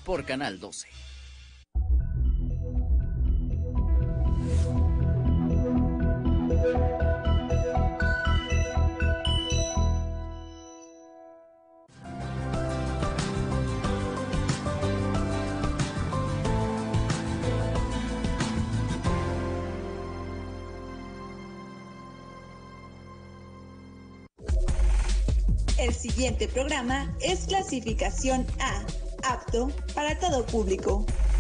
por Canal 12. El siguiente programa es clasificación A, apto para todo público.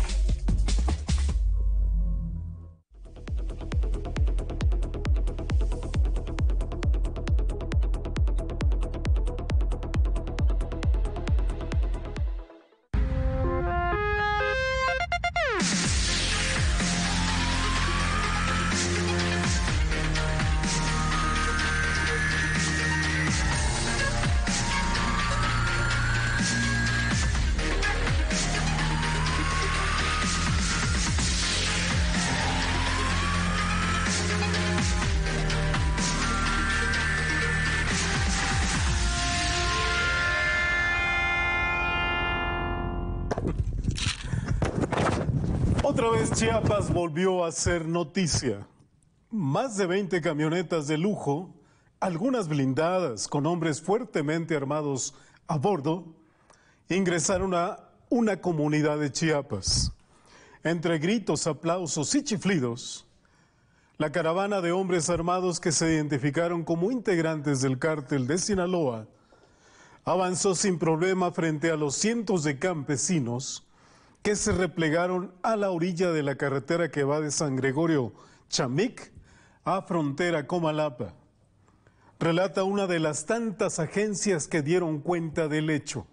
Otra vez Chiapas volvió a ser noticia. Más de 20 camionetas de lujo, algunas blindadas con hombres fuertemente armados a bordo, ingresaron a una comunidad de Chiapas. Entre gritos, aplausos y chiflidos, la caravana de hombres armados que se identificaron como integrantes del cártel de Sinaloa avanzó sin problema frente a los cientos de campesinos que se replegaron a la orilla de la carretera que va de San Gregorio Chamic a frontera Comalapa. Relata una de las tantas agencias que dieron cuenta del hecho.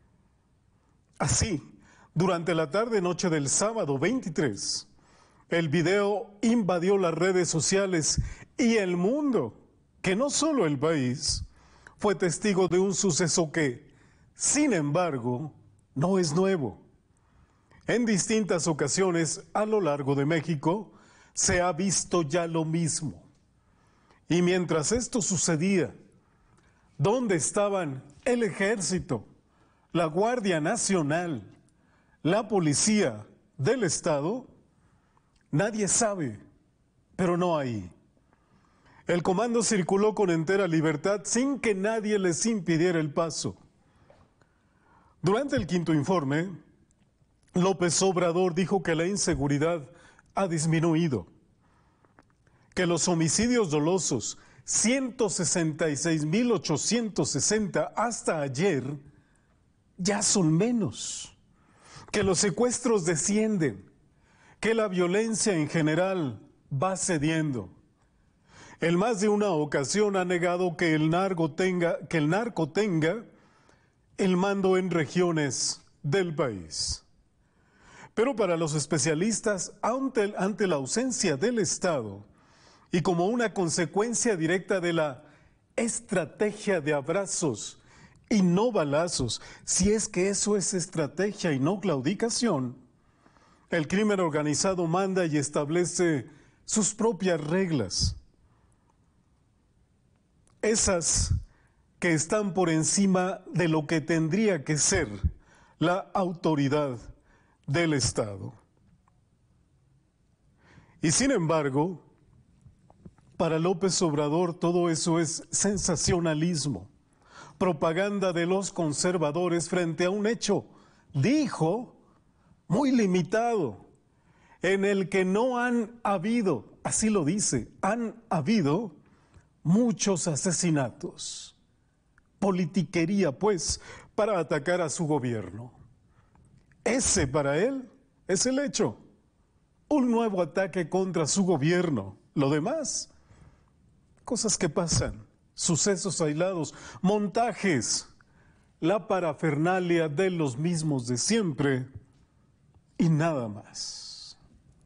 Así, durante la tarde-noche del sábado 23, el video invadió las redes sociales y el mundo, que no solo el país, fue testigo de un suceso que, sin embargo, no es nuevo. En distintas ocasiones a lo largo de México se ha visto ya lo mismo. Y mientras esto sucedía, ¿dónde estaban el Ejército, la Guardia Nacional, la Policía del Estado? Nadie sabe, pero no hay. El comando circuló con entera libertad sin que nadie les impidiera el paso. Durante el quinto informe, López Obrador dijo que la inseguridad ha disminuido, que los homicidios dolosos, 166.860 hasta ayer, ya son menos, que los secuestros descienden, que la violencia en general va cediendo. En más de una ocasión ha negado que el narco tenga el mando en regiones del país. Pero para los especialistas, ante la ausencia del Estado y como una consecuencia directa de la estrategia de abrazos y no balazos, si es que eso es estrategia y no claudicación, el crimen organizado manda y establece sus propias reglas. Esas que están por encima de lo que tendría que ser la autoridad del Estado. Y sin embargo, para López Obrador todo eso es sensacionalismo, propaganda de los conservadores frente a un hecho, dijo, muy limitado, en el que no han habido, así lo dice, han habido muchos asesinatos. Politiquería, pues, para atacar a su gobierno. Ese para él es el hecho. Un nuevo ataque contra su gobierno. Lo demás, cosas que pasan, sucesos aislados, montajes, la parafernalia de los mismos de siempre y nada más.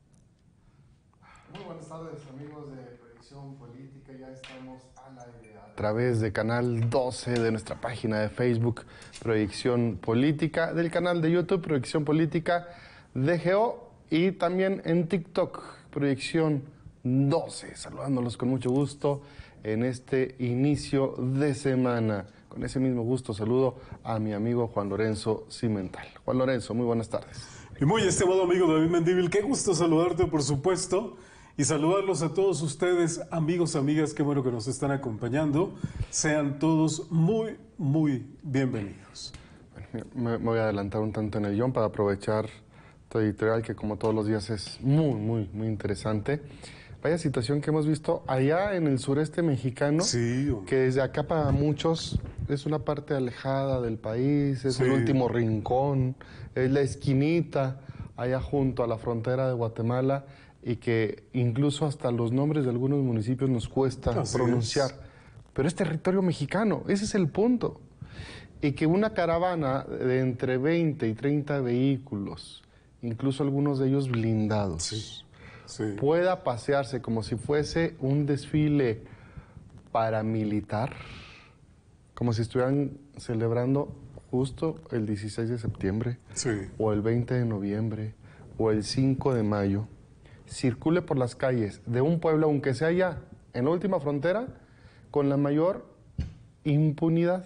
Muy buenas tardes, amigos de Proyección Política. Ya estamos al aire a través de Canal 12, de nuestra página de Facebook Proyección Política, del canal de YouTube Proyección Política DGO y también en TikTok Proyección 12. Saludándolos con mucho gusto en este inicio de semana. con ese mismo gusto saludo a mi amigo Juan Lorenzo Cimental. Juan Lorenzo, muy buenas tardes. Y muy estimado amigo David Mendívil, qué gusto saludarte, por supuesto, y saludarlos a todos ustedes, amigos, amigas, qué bueno que nos están acompañando. Sean todos muy, muy bienvenidos. Me voy a adelantar un tanto en el guión para aprovechar tu editorial, que como todos los días es muy interesante. Vaya situación que hemos visto allá en el sureste mexicano, Sí, que desde acá para muchos es una parte alejada del país, es el último rincón, es la esquinita allá junto a la frontera de Guatemala, y que incluso hasta los nombres de algunos municipios nos cuesta pronunciar. Pero es territorio mexicano, ese es el punto. Y que una caravana de entre 20 y 30 vehículos, incluso algunos de ellos blindados, pueda pasearse como si fuese un desfile paramilitar, como si estuvieran celebrando justo el 16 de septiembre, o el 20 de noviembre, o el 5 de mayo, circule por las calles de un pueblo, aunque sea ya en la última frontera, con la mayor impunidad,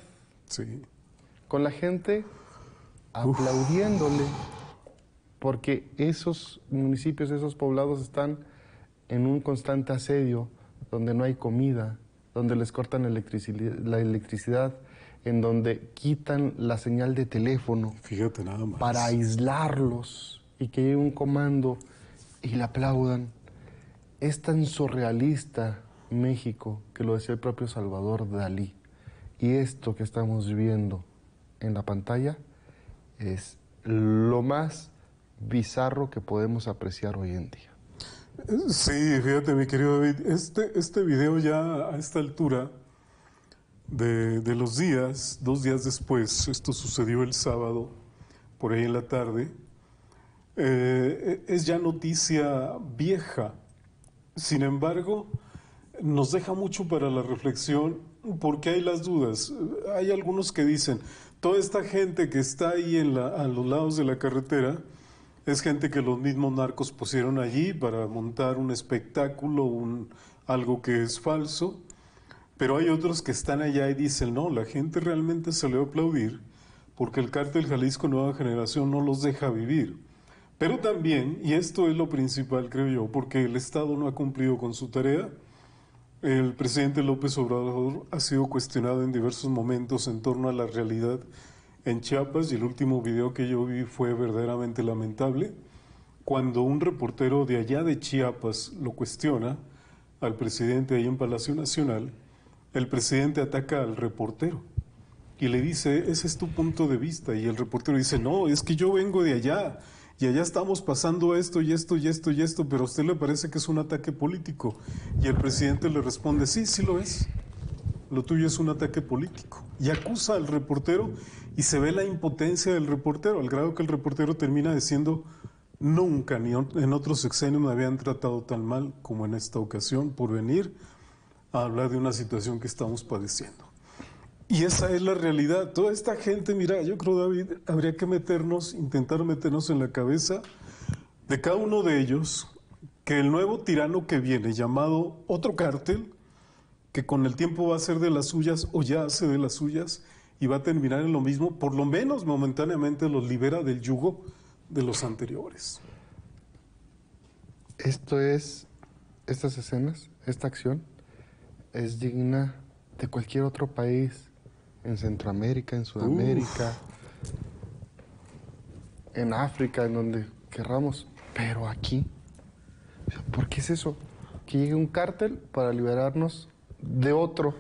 con la gente aplaudiéndole, porque esos municipios, esos poblados están en un constante asedio, donde no hay comida, donde les cortan la electricidad, en donde quitan la señal de teléfono. Fíjate nada más. Para aislarlos y que llegue un comando y le aplaudan. Es tan surrealista México, que lo decía el propio Salvador Dalí. Y esto que estamos viendo en la pantalla es lo más bizarro que podemos apreciar hoy en día. Sí, fíjate, mi querido David, este video ya a esta altura de los días, 2 días después, esto sucedió el sábado, por ahí en la tarde, es ya noticia vieja. Sin embargo, nos deja mucho para la reflexión, porque hay las dudas. Hay algunos que dicen, toda esta gente que está ahí a los lados de la carretera es gente que los mismos narcos pusieron allí para montar un espectáculo, algo que es falso. Pero hay otros que están allá y dicen, no, la gente realmente salió a aplaudir porque el Cártel Jalisco Nueva Generación no los deja vivir. Pero también, y esto es lo principal, creo yo, porque el Estado no ha cumplido con su tarea. El presidente López Obrador ha sido cuestionado en diversos momentos en torno a la realidad en Chiapas, y el último video que yo vi fue verdaderamente lamentable. Cuando un reportero de allá de Chiapas lo cuestiona al presidente ahí en Palacio Nacional, el presidente ataca al reportero y le dice, ese es tu punto de vista. Y el reportero dice, no, es que yo vengo de allá y allá estamos pasando esto y esto y esto y esto, pero a usted le parece que es un ataque político. Y el presidente le responde, sí, sí lo es. Lo tuyo es un ataque político. Y acusa al reportero, y se ve la impotencia del reportero, al grado que el reportero termina diciendo, nunca ni en otros sexenios me habían tratado tan mal como en esta ocasión por venir a hablar de una situación que estamos padeciendo. Y esa es la realidad. Toda esta gente, mira, yo creo, David, habría que intentar meternos en la cabeza de cada uno de ellos, que el nuevo tirano que viene, llamado otro cártel, que con el tiempo va a hacer de las suyas o ya hace de las suyas y va a terminar en lo mismo, por lo menos momentáneamente los libera del yugo de los anteriores. Estas escenas, esta acción, es digna de cualquier otro país, en Centroamérica, en Sudamérica, en África, en donde querramos, pero aquí, ¿por qué es eso? Que llegue un cártel para liberarnos de otro.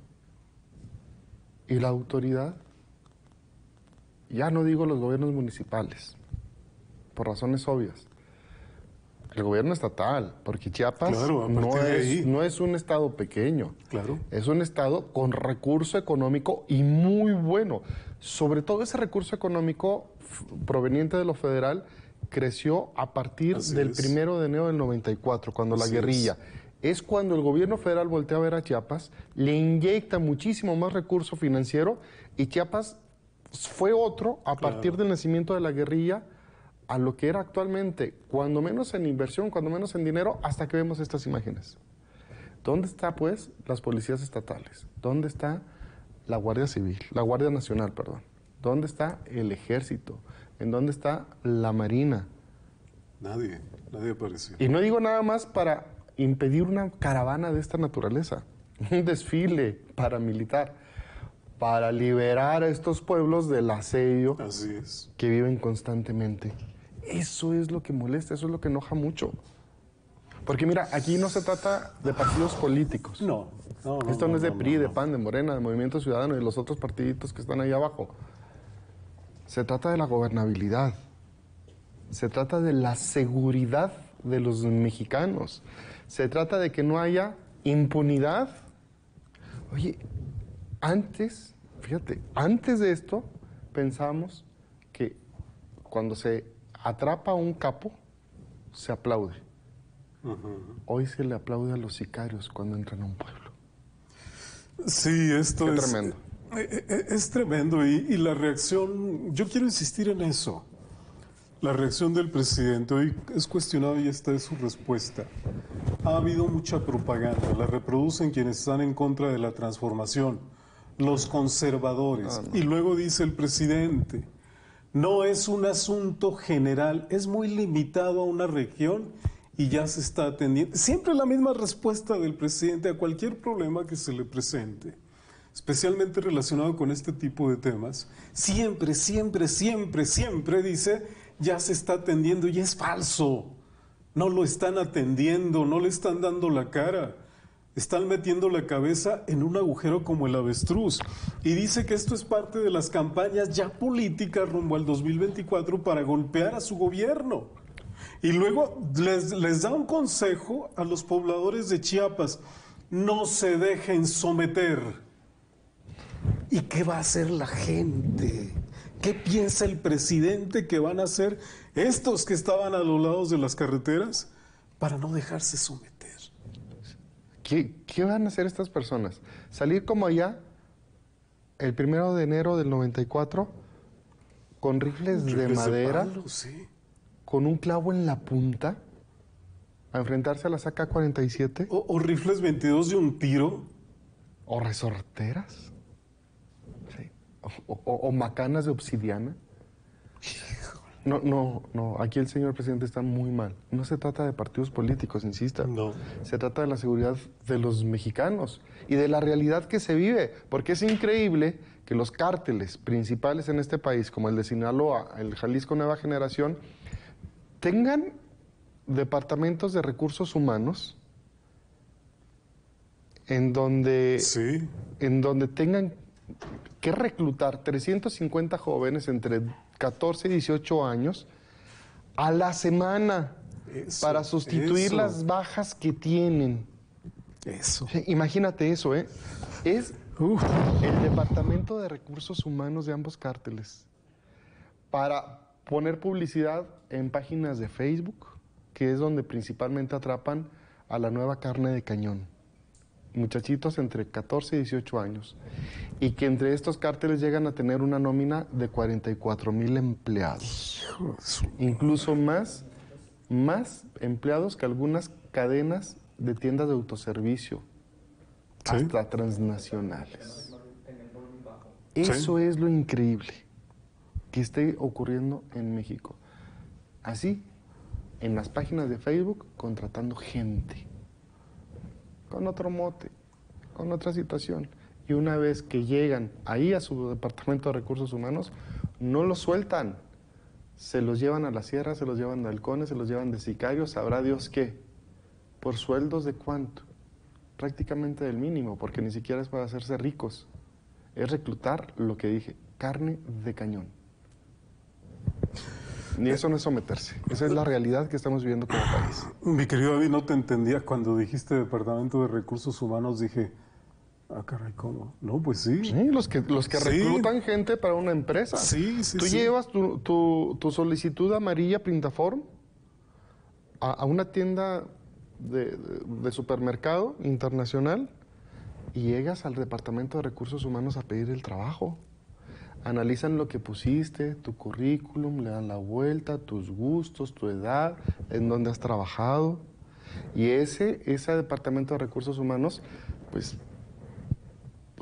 Y la autoridad, ya no digo los gobiernos municipales, por razones obvias, el gobierno estatal, porque Chiapas no es un estado pequeño, es un estado con recurso económico y muy bueno. Sobre todo ese recurso económico proveniente de lo federal creció a partir del 1 de enero del 94, cuando la guerrilla. Es cuando el gobierno federal voltea a ver a Chiapas, le inyecta muchísimo más recurso financiero, y Chiapas fue otro a partir del nacimiento de la guerrilla a lo que era actualmente, cuando menos en inversión, cuando menos en dinero, hasta que vemos estas imágenes. ¿Dónde está, pues, las policías estatales? ¿Dónde está la Guardia Civil, la Guardia Nacional, perdón? ¿Dónde está el Ejército? ¿En dónde está la Marina? Nadie apareció. Y no digo nada más para impedir una caravana de esta naturaleza, un desfile paramilitar, para liberar a estos pueblos del asedio Así es. que viven constantemente. Eso es lo que molesta, eso es lo que enoja mucho. Porque mira, aquí no se trata de partidos políticos. No. Esto no es de PRI, de PAN, de Morena, de Movimiento Ciudadano y de los otros partiditos que están ahí abajo. Se trata de la gobernabilidad. Se trata de la seguridad de los mexicanos. Se trata de que no haya impunidad. Oye, antes, fíjate, antes de esto pensábamos que cuando se atrapa a un capo, se aplaude. Hoy se le aplaude a los sicarios cuando entran a un pueblo. Sí, esto Qué es tremendo. Es tremendo y la reacción, yo quiero insistir en eso. La reacción del presidente hoy es cuestionada y esta es su respuesta. Ha habido mucha propaganda, la reproducen quienes están en contra de la transformación, los conservadores. Y luego dice el presidente, no es un asunto general, es muy limitado a una región y ya se está atendiendo. Siempre la misma respuesta del presidente a cualquier problema que se le presente, especialmente relacionado con este tipo de temas. Siempre dice, ya se está atendiendo, y es falso. No lo están atendiendo, no le están dando la cara. Están metiendo la cabeza en un agujero como el avestruz. Y dice que esto es parte de las campañas ya políticas rumbo al 2024 para golpear a su gobierno. Y luego les da un consejo a los pobladores de Chiapas: no se dejen someter. ¿Y qué va a hacer la gente? ¿Qué piensa el presidente que van a hacer estos que estaban a los lados de las carreteras para no dejarse someter? ¿Qué van a hacer estas personas? Salir como allá el 1 de enero del 94 con rifles de madera, palo, sí, con un clavo en la punta, a enfrentarse a las AK-47. O rifles 22 de un tiro. O resorteras. Sí. O macanas de obsidiana. No, aquí el señor presidente está muy mal. No se trata de partidos políticos, insista. No. Se trata de la seguridad de los mexicanos y de la realidad que se vive. Porque es increíble que los cárteles principales en este país, como el de Sinaloa, el Jalisco Nueva Generación, tengan departamentos de recursos humanos en donde tengan que reclutar 350 jóvenes entre 14 y 18 años a la semana para sustituir las bajas que tienen. Eso. Imagínate eso, ¿eh? Es el Departamento de Recursos Humanos de ambos cárteles para poner publicidad en páginas de Facebook, que es donde principalmente atrapan a la nueva carne de cañón. Muchachitos entre 14 y 18 años. Y que entre estos cárteles llegan a tener una nómina de 44,000 empleados. Incluso más empleados que algunas cadenas de tiendas de autoservicio. ¿Sí? Hasta transnacionales. Eso es lo increíble que esté ocurriendo en México. Así, en las páginas de Facebook, contratando gente con otro mote, con otra situación. Y una vez que llegan ahí a su departamento de recursos humanos, no los sueltan. Se los llevan a la sierra, se los llevan de halcones, se los llevan de sicarios, sabrá Dios qué. ¿Por sueldos de cuánto? Prácticamente del mínimo, porque ni siquiera es para hacerse ricos. Es reclutar, lo que dije, carne de cañón. Ni eso no es someterse. Esa es la realidad que estamos viviendo como país. Mi querido David, no te entendía cuando dijiste Departamento de Recursos Humanos. Dije, caray, ¿cómo? No, pues sí. Sí, los que reclutan gente para una empresa. Sí. Tú llevas tu solicitud amarilla Printaform a una tienda de supermercado internacional y llegas al Departamento de Recursos Humanos a pedir el trabajo. Analizan lo que pusiste, tu currículum, le dan la vuelta, tus gustos, tu edad, en dónde has trabajado. Y ese Departamento de Recursos Humanos, pues,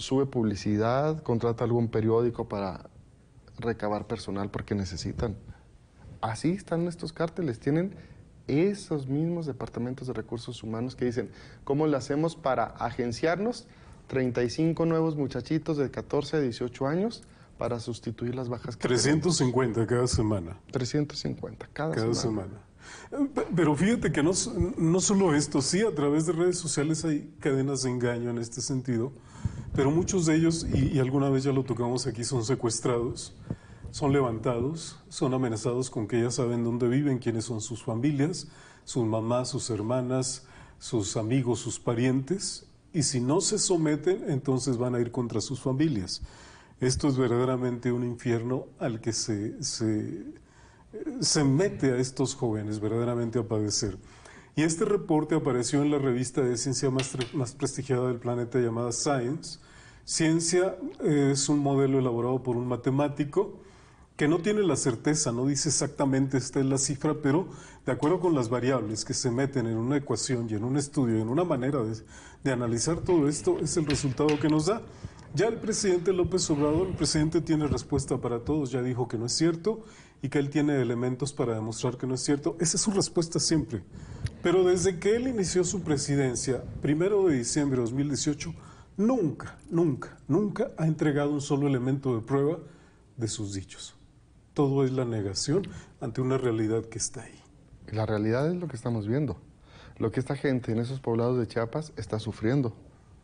sube publicidad, contrata algún periódico para recabar personal porque necesitan. Así están estos cárteles, tienen esos mismos departamentos de recursos humanos que dicen, ¿cómo lo hacemos para agenciarnos 35 nuevos muchachitos de 14 a 18 años para sustituir las bajas que 350 cada semana. 350 cada semana. Pero fíjate que no solo esto, sí, a través de redes sociales hay cadenas de engaño en este sentido, pero muchos de ellos, y alguna vez ya lo tocamos aquí, son secuestrados, son levantados, son amenazados con que ya saben dónde viven, quiénes son sus familias, sus mamás, sus hermanas, sus amigos, sus parientes, y si no se someten, entonces van a ir contra sus familias. Esto es verdaderamente un infierno al que se mete a estos jóvenes verdaderamente a padecer. Y este reporte apareció en la revista de ciencia más prestigiada del planeta llamada Science. Ciencia es un modelo elaborado por un matemático que no tiene la certeza, no dice exactamente esta es la cifra, pero de acuerdo con las variables que se meten en una ecuación y en un estudio, en una manera de analizar todo esto, es el resultado que nos da. Ya el presidente López Obrador, el presidente tiene respuesta para todos, ya dijo que no es cierto y que él tiene elementos para demostrar que no es cierto. Esa es su respuesta siempre. Pero desde que él inició su presidencia, 1 de diciembre de 2018, nunca ha entregado un solo elemento de prueba de sus dichos. Todo es la negación ante una realidad que está ahí. La realidad es lo que estamos viendo. Lo que esta gente en esos poblados de Chiapas está sufriendo.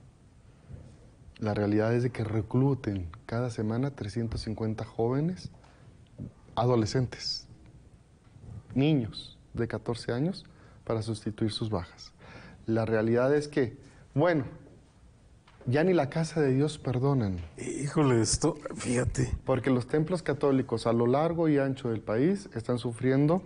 La realidad es de que recluten cada semana 350 jóvenes, adolescentes, niños de 14 años para sustituir sus bajas. La realidad es que, bueno, ya ni la casa de Dios perdonan. Híjole, esto, fíjate. Porque los templos católicos a lo largo y ancho del país están sufriendo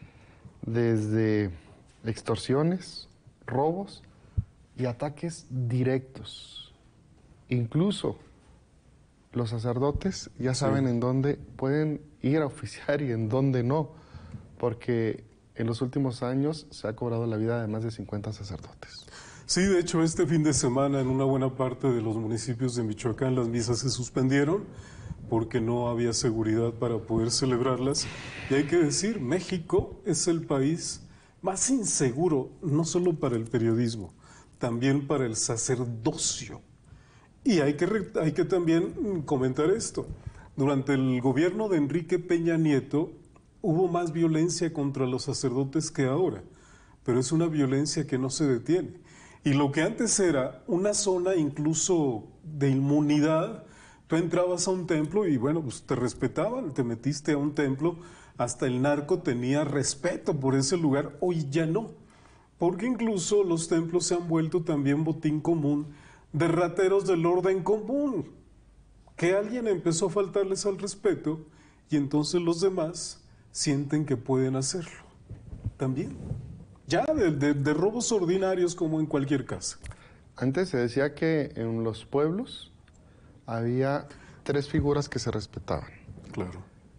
desde extorsiones, robos y ataques directos. Incluso los sacerdotes ya saben en dónde pueden ir a oficiar y en dónde no, porque en los últimos años se ha cobrado la vida de más de 50 sacerdotes. Sí, de hecho, este fin de semana en una buena parte de los municipios de Michoacán las misas se suspendieron porque no había seguridad para poder celebrarlas. Y hay que decir, México es el país más inseguro, no solo para el periodismo, también para el sacerdocio. Y hay que también comentar esto. Durante el gobierno de Enrique Peña Nieto hubo más violencia contra los sacerdotes que ahora, pero es una violencia que no se detiene. Y lo que antes era una zona incluso de inmunidad, tú entrabas a un templo y bueno, pues te respetaban, te metiste a un templo, hasta el narco tenía respeto por ese lugar, hoy ya no, porque incluso los templos se han vuelto también botín común de rateros del orden común, que alguien empezó a faltarles al respeto y entonces los demás sienten que pueden hacerlo también. Ya de robos ordinarios como en cualquier casa. Antes se decía que en los pueblos había 3 figuras que se respetaban. Claro.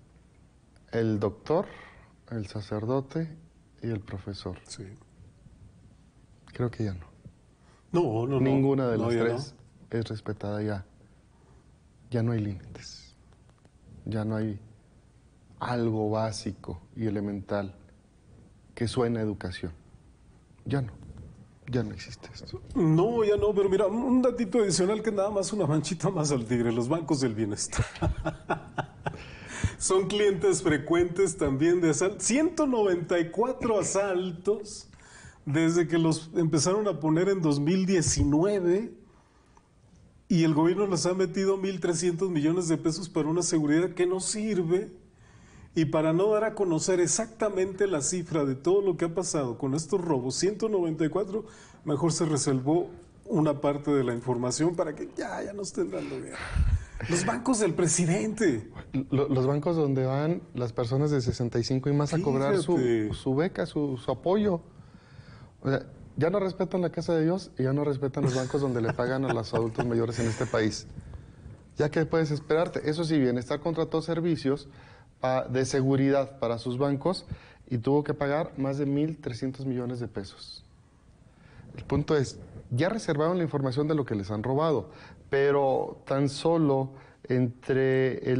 El doctor, el sacerdote y el profesor. Sí. Creo que ya no. No. Ninguna de las 3 es respetada ya. Ya no hay límites. Ya no hay algo básico y elemental que suena a educación. Ya no existe esto. No, ya no, pero mira, un datito adicional que nada más una manchita más al tigre, los bancos del bienestar. Son clientes frecuentes también de asalto. 194 asaltos desde que los empezaron a poner en 2019 y el gobierno les ha metido 1.300 millones de pesos para una seguridad que no sirve. Y para no dar a conocer exactamente la cifra de todo lo que ha pasado con estos robos, 194, mejor se reservó una parte de la información para que ya no estén dando guerra. Los bancos del presidente. Los bancos donde van las personas de 65 y más a cobrar su beca, su apoyo. O sea, ya no respetan la casa de Dios y ya no respetan los bancos donde le pagan a los adultos mayores en este país. Ya que puedes esperarte. Eso sí, Bienestar contrató servicios de seguridad para sus bancos y tuvo que pagar más de 1.300 millones de pesos. El punto es, ya reservaron la información de lo que les han robado, pero tan solo entre el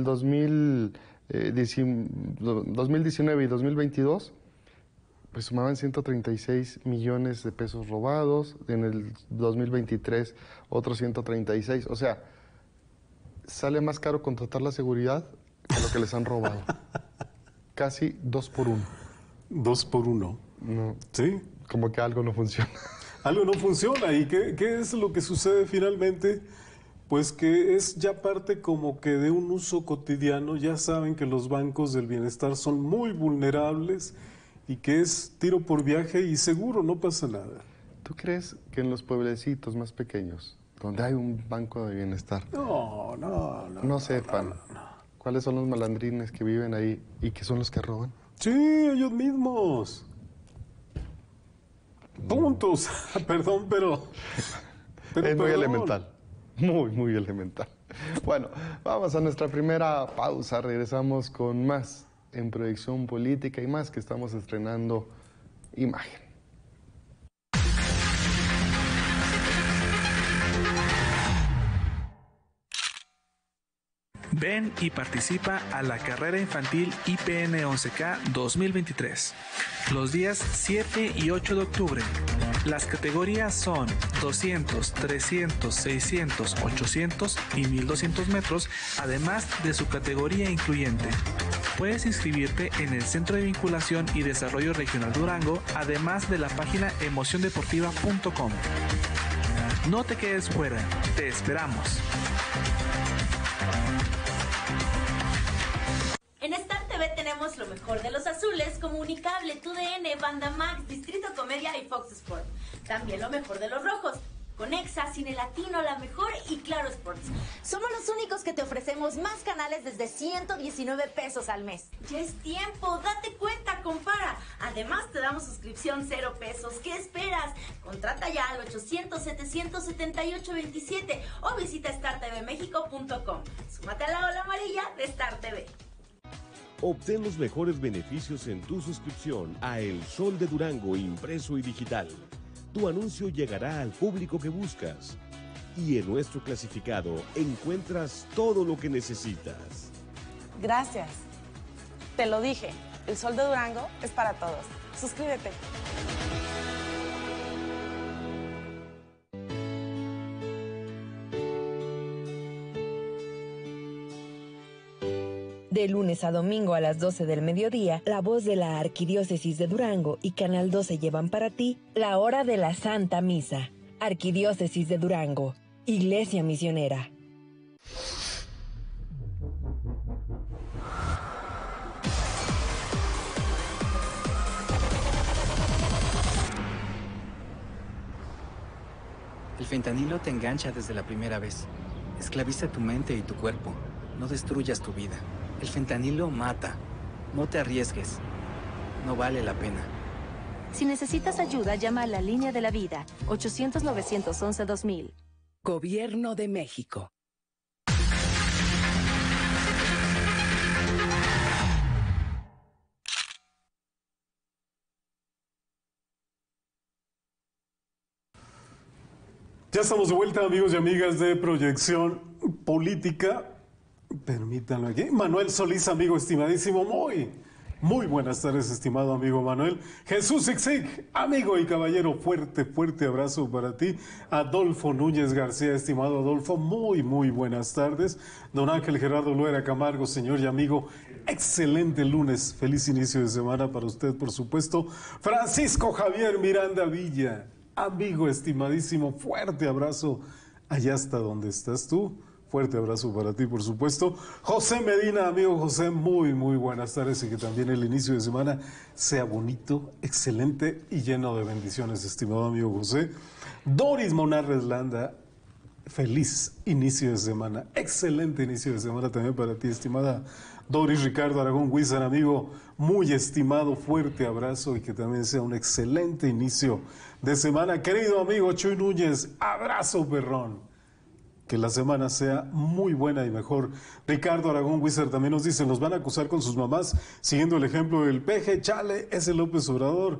2019 y 2022, pues sumaban 136 millones de pesos robados, en el 2023 otros 136, o sea, sale más caro contratar la seguridad que lo que les han robado. Casi 2 por 1. 2 por 1. No, Sí. como que algo no funciona. Algo no funciona. ¿Y qué es lo que sucede finalmente? Pues que es ya parte como que de un uso cotidiano. Ya saben que los bancos del bienestar son muy vulnerables y que es tiro por viaje y seguro, no pasa nada. ¿Tú crees que en los pueblecitos más pequeños, donde hay un banco de bienestar, no sepan cuáles son los malandrines que viven ahí y que son los que roban? Sí, ellos mismos. Puntos. Perdón, pero es muy perdón. elemental. Muy, muy elemental. Bueno, vamos a nuestra primera pausa. Regresamos con más en Proyección Política y más, que estamos estrenando imagen. Ven y participa a la carrera infantil IPN 11K 2023, los días 7 y 8 de octubre. Las categorías son 200, 300, 600, 800 y 1200 metros, además de su categoría incluyente. Puedes inscribirte en el Centro de Vinculación y Desarrollo Regional Durango, además de la página emociondeportiva.com. No te quedes fuera, te esperamos. En Star TV tenemos lo mejor de los azules, Comunicable, TUDN, Banda Max, Distrito Comedia y Fox Sport. También lo mejor de los rojos, Conexa, Cine Latino, La Mejor y Claro Sports. Somos los únicos que te ofrecemos más canales desde 119 pesos al mes. Ya es tiempo, date cuenta, compara. Además te damos suscripción 0 pesos. ¿Qué esperas? Contrata ya al 800-778-27 o visita startvmexico.com. Súmate a la ola amarilla de Star TV. Obtén los mejores beneficios en tu suscripción a El Sol de Durango impreso y digital. Tu anuncio llegará al público que buscas. Y en nuestro clasificado encuentras todo lo que necesitas. Gracias. Te lo dije, El Sol de Durango es para todos. Suscríbete. De lunes a domingo a las 12 del mediodía, la voz de la Arquidiócesis de Durango y Canal 12 llevan para ti la hora de la Santa Misa. Arquidiócesis de Durango, Iglesia Misionera. El fentanilo te engancha desde la primera vez. Esclaviza tu mente y tu cuerpo. No destruyas tu vida. El fentanilo mata. No te arriesgues. No vale la pena. Si necesitas ayuda, llama a la Línea de la Vida, 800-911-2000. Gobierno de México. Ya estamos de vuelta, amigos y amigas de Proyección Política. Permítanlo aquí. Manuel Solís, amigo estimadísimo, muy buenas tardes, estimado amigo Manuel. Jesús Ixig, amigo y caballero, fuerte abrazo para ti. Adolfo Núñez García, estimado Adolfo, muy buenas tardes. Don Ángel Gerardo Luera Camargo, señor y amigo, excelente lunes, feliz inicio de semana para usted, por supuesto. Francisco Javier Miranda Villa, amigo estimadísimo, fuerte abrazo allá hasta donde estás tú. Fuerte abrazo para ti, por supuesto. José Medina, amigo José, muy buenas tardes y que también el inicio de semana sea bonito, excelente y lleno de bendiciones, estimado amigo José. Doris Monarres Landa, feliz inicio de semana, excelente inicio de semana también para ti, estimada Doris. Ricardo Aragón Huizar, amigo, muy estimado, fuerte abrazo y que también sea un excelente inicio de semana. Querido amigo Chuy Núñez, abrazo perrón. Que la semana sea muy buena y mejor. Ricardo Aragón Wizard también nos dice, los van a acusar con sus mamás, siguiendo el ejemplo del peje, chale, ese López Obrador.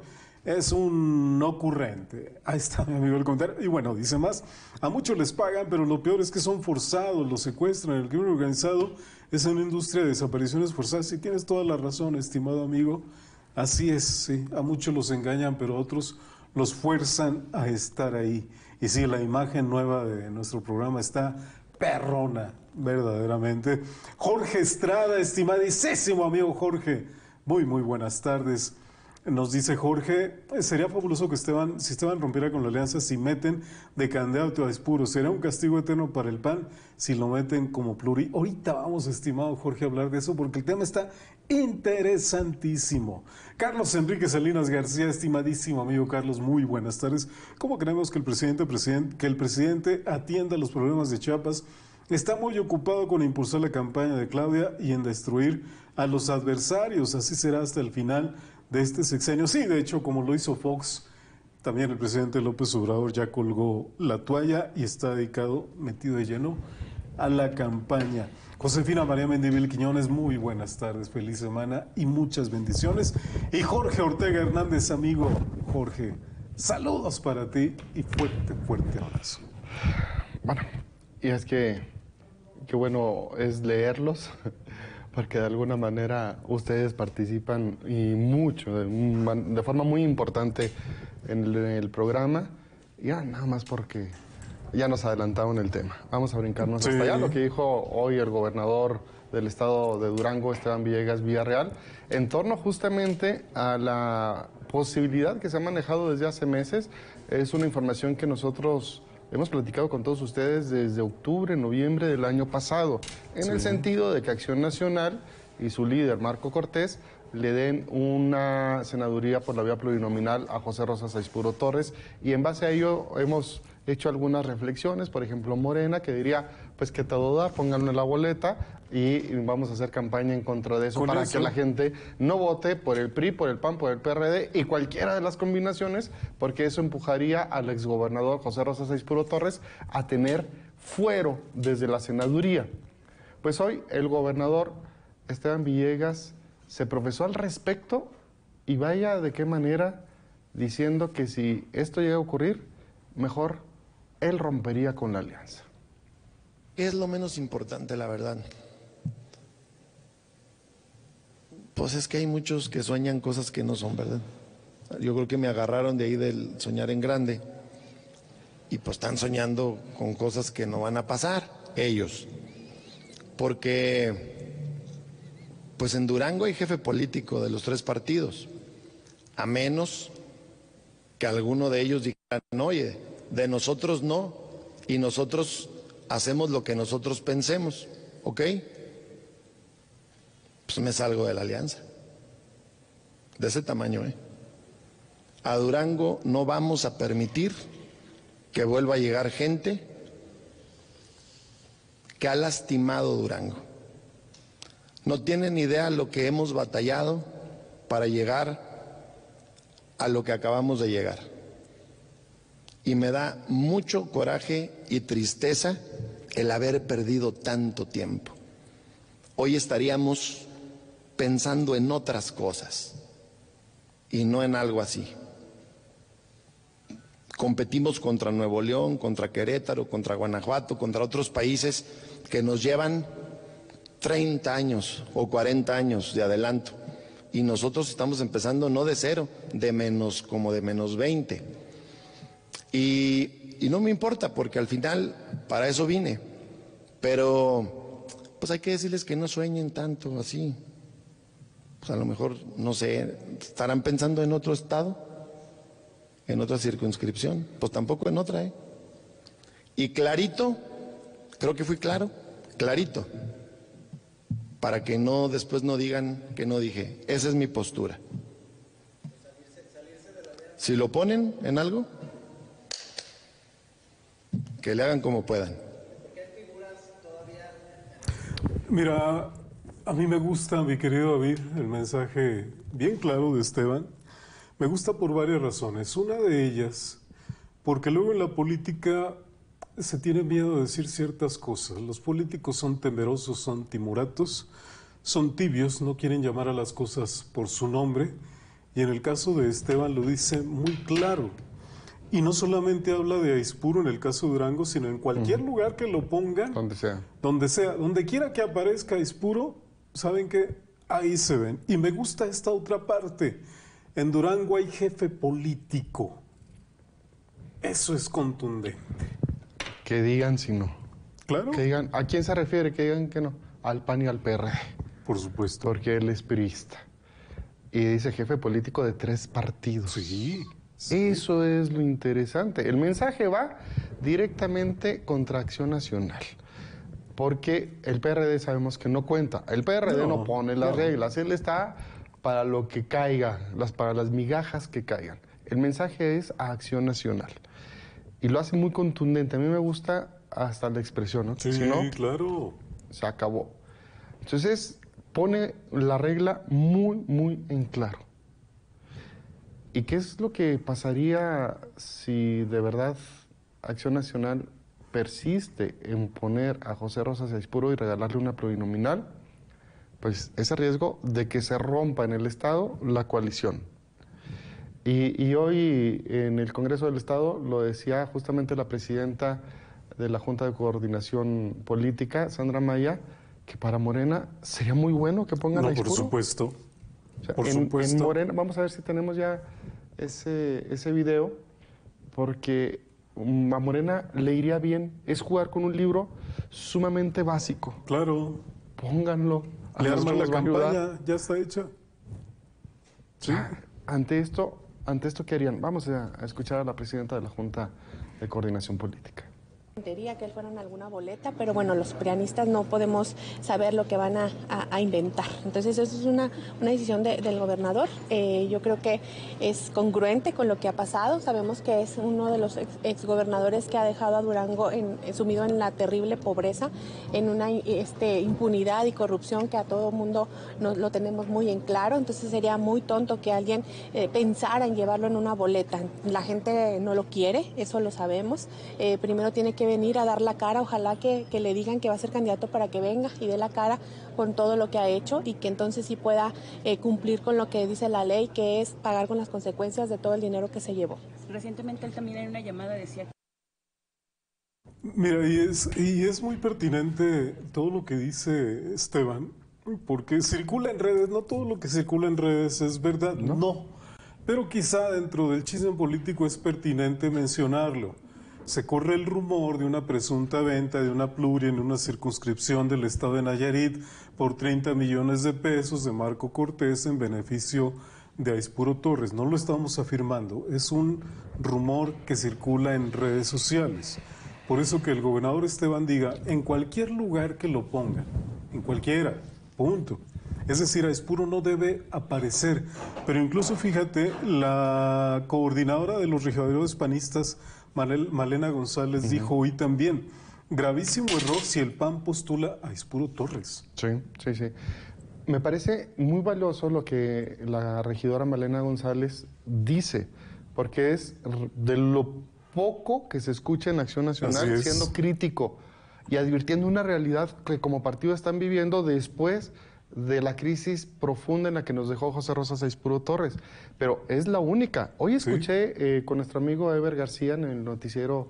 es un ocurrente. Ahí está mi amigo el comentario. Y bueno, dice más, a muchos les pagan, pero lo peor es que son forzados, los secuestran. El crimen organizado es una industria de desapariciones forzadas. Y tienes toda la razón, estimado amigo. Así es, sí. A muchos los engañan, pero a otros los fuerzan a estar ahí. Y sí, la imagen nueva de nuestro programa está perrona, verdaderamente. Jorge Estrada, estimadísimo amigo Jorge. Muy buenas tardes. Nos dice Jorge, sería fabuloso que si Esteban rompiera con la alianza si meten de candidato a Aispuro. Será un castigo eterno para el PAN si lo meten como pluri. Ahorita vamos, estimado Jorge, a hablar de eso porque el tema está interesantísimo. Carlos Enrique Salinas García, estimadísimo amigo Carlos, muy buenas tardes. ¿Cómo creemos que el presidente atienda los problemas de Chiapas? Está muy ocupado con impulsar la campaña de Claudia y en destruir a los adversarios. Así será hasta el final de este sexenio. Sí, de hecho, como lo hizo Fox, también el presidente López Obrador ya colgó la toalla y está dedicado, metido de lleno, a la campaña. Josefina María Mendívil Quiñones, muy buenas tardes, feliz semana y muchas bendiciones. Y Jorge Ortega Hernández, amigo Jorge, saludos para ti y fuerte abrazo. Bueno, y es que qué bueno es leerlos, porque de alguna manera ustedes participan y mucho, de forma muy importante en el programa, y nada más porque ya nos adelantaron el tema. Vamos a brincarnos hasta allá, lo que dijo hoy el gobernador del estado de Durango, Esteban Villegas Villarreal, en torno justamente a la posibilidad que se ha manejado desde hace meses. Es una información que nosotros hemos platicado con todos ustedes desde octubre, noviembre del año pasado, en el sentido de que Acción Nacional y su líder, Marco Cortés, le den una senaduría por la vía plurinominal a José Rosas Aispuro Torres, y en base a ello hemos hecho algunas reflexiones, por ejemplo Morena, que diría, pues que todo da, pónganlo en la boleta y vamos a hacer campaña en contra de eso para que la gente no vote por el PRI, por el PAN, por el PRD y cualquiera de las combinaciones, porque eso empujaría al exgobernador José Rosas Aispuro Torres a tener fuero desde la senaduría. Pues hoy el gobernador Esteban Villegas se profesó al respecto, y vaya de qué manera, diciendo que si esto llega a ocurrir, mejor él rompería con la alianza. ¿Qué es lo menos importante, la verdad? Pues es que hay muchos que sueñan cosas que no son, ¿verdad? Yo creo que me agarraron de ahí del soñar en grande, y pues están soñando con cosas que no van a pasar, ellos. Porque pues en Durango hay jefe político de los tres partidos, a menos que alguno de ellos dijeran, oye, de nosotros no, y nosotros hacemos lo que nosotros pensemos, ¿ok? Pues me salgo de la alianza. De ese tamaño, ¿eh? A Durango no vamos a permitir que vuelva a llegar gente que ha lastimado Durango. No tienen idea lo que hemos batallado para llegar a lo que acabamos de llegar. Y me da mucho coraje y tristeza el haber perdido tanto tiempo. Hoy estaríamos pensando en otras cosas y no en algo así. Competimos contra Nuevo León, contra Querétaro, contra Guanajuato, contra otros países que nos llevan 30 años o 40 años de adelanto, y nosotros estamos empezando no de cero, de menos, como de menos 20. Y no me importa, porque al final para eso vine, pero pues hay que decirles que no sueñen tanto así. Pues a lo mejor, no sé, estarán pensando en otro estado, en otra circunscripción, pues tampoco en otra, ¿eh? Y clarito, creo que fui claro, clarito, para que no después no digan que no dije. Esa es mi postura. Si lo ponen en algo, que le hagan como puedan. Mira, a mí me gusta, mi querido David, el mensaje bien claro de Esteban. Me gusta por varias razones. Una de ellas, porque luego en la política se tiene miedo de decir ciertas cosas. Los políticos son temerosos, son timoratos, son tibios, no quieren llamar a las cosas por su nombre, Y en el caso de Esteban lo dice muy claro. Y no solamente habla de Aispuro en el caso de Durango, sino en cualquier lugar que lo pongan. Donde sea. Donde sea. Donde quiera que aparezca Aispuro, saben que ahí se ven. Y me gusta esta otra parte. En Durango hay jefe político. Eso es contundente. Que digan si no. Claro. Que digan, ¿a quién se refiere? Que digan que no. Al PAN y al PRD. Por supuesto. Porque él es priista. Y dice jefe político de 3 partidos. Sí. Eso es lo interesante. El mensaje va directamente contra Acción Nacional. Porque el PRD sabemos que no cuenta. El PRD no pone las reglas. Él está para lo que caiga, para las migajas que caigan. El mensaje es a Acción Nacional. Y lo hace muy contundente. A mí me gusta hasta la expresión, ¿no? Sí, si no, claro. Se acabó. Entonces, pone la regla muy, muy en claro. ¿Y qué es lo que pasaría si de verdad Acción Nacional persiste en poner a José Rosas Aispuro y regalarle una plurinominal? Pues ese riesgo de que se rompa en el Estado la coalición. Y hoy en el Congreso del Estado lo decía justamente la presidenta de la Junta de Coordinación Política, Sandra Maya, que para Morena sería muy bueno que pongan a Aispuro. Por supuesto. O sea, Por en supuesto. Morena, vamos a ver si tenemos ya ese video, porque a Morena le iría bien. Es jugar con un libro sumamente básico. Claro. Pónganlo. Le arman la nos va a ayudar. campaña, ya está hecha. Sí. Ante esto, ¿qué harían? Vamos a escuchar a la presidenta de la Junta de Coordinación Política. Que él fuera en alguna boleta, pero bueno, los prianistas no podemos saber lo que van a inventar. Entonces, eso es una decisión del gobernador. Yo creo que es congruente con lo que ha pasado. Sabemos que es uno de los exgobernadores que ha dejado a Durango sumido en la terrible pobreza, en una impunidad y corrupción que a todo mundo lo tenemos muy en claro. Entonces, sería muy tonto que alguien pensara en llevarlo en una boleta. La gente no lo quiere, eso lo sabemos. Primero tiene que venir a dar la cara, ojalá que le digan que va a ser candidato para que venga y dé la cara con todo lo que ha hecho y que entonces sí pueda cumplir con lo que dice la ley, que es pagar con las consecuencias de todo el dinero que se llevó. Recientemente él también en una llamada decía que... Mira, y es muy pertinente todo lo que dice Esteban, porque circula en redes, no todo lo que circula en redes es verdad, no. Pero quizá dentro del chisme político es pertinente mencionarlo. Se corre el rumor de una presunta venta de una pluri en una circunscripción del estado de Nayarit por 30 millones de pesos de Marco Cortés en beneficio de Aispuro Torres. No lo estamos afirmando, es un rumor que circula en redes sociales. Por eso que el gobernador Esteban diga, en cualquier lugar que lo pongan, en cualquiera, punto. Es decir, Aispuro no debe aparecer. Pero incluso fíjate, la coordinadora de los regidores panistas, Malena González, dijo hoy también, gravísimo error si el PAN postula a Aispuro Torres. Sí. Me parece muy valioso lo que la regidora Malena González dice, porque es de lo poco que se escucha en Acción Nacional siendo crítico y advirtiendo una realidad que como partido están viviendo después de la crisis profunda en la que nos dejó José Rosas Aispuro Torres. Pero es la única. Hoy escuché con nuestro amigo Eber García en el noticiero